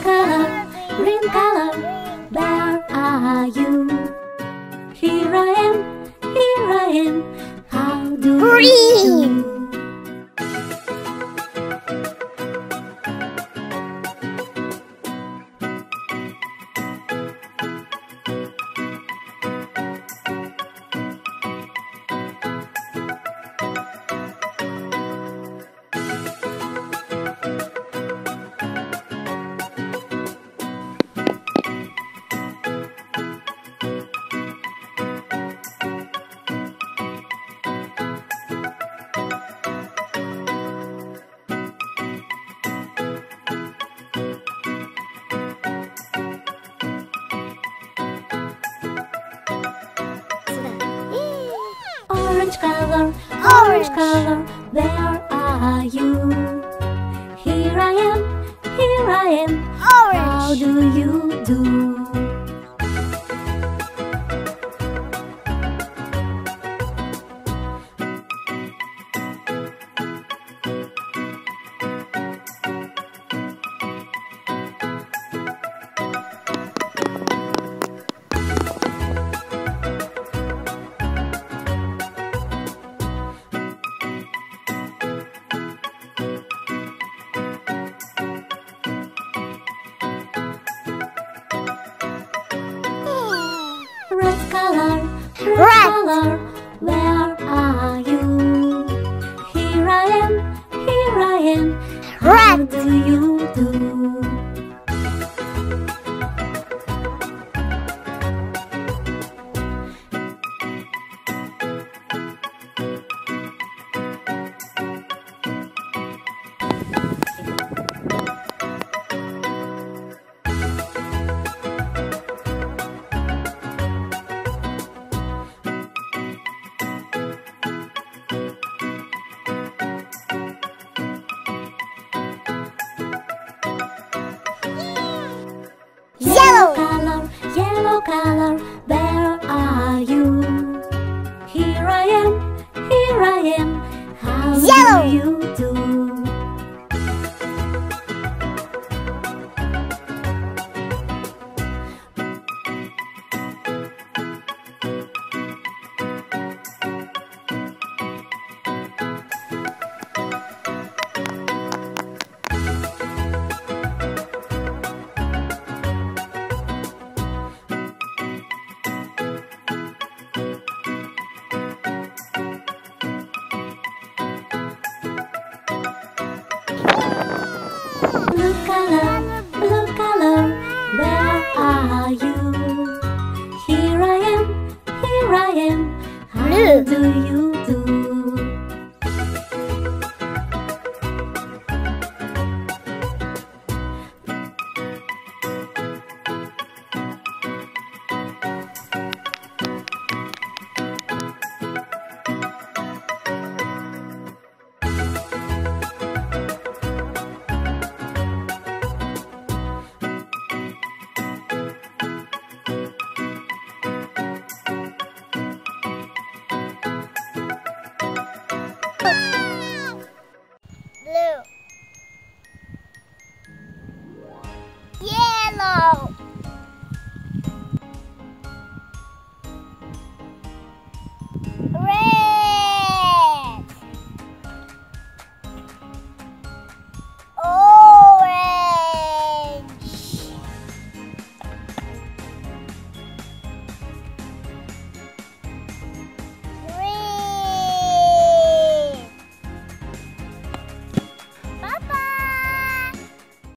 green color, where are you? Here I am, how do you do? Orange color, where are you? Here I am, how do you do? Red color, where are you? Here I am, how do you do? Yellow color, where are you? Here I am, how do you do? Blue color, where are you? Here I am, how do you do?